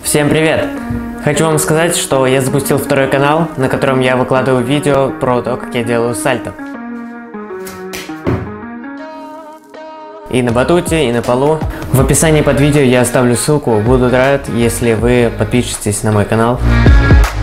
Всем привет! Хочу вам сказать, что я запустил второй канал, на котором я выкладываю видео про то, как я делаю сальто. И на батуте, и на полу. В описании под видео я оставлю ссылку, буду рад, если вы подпишетесь на мой канал.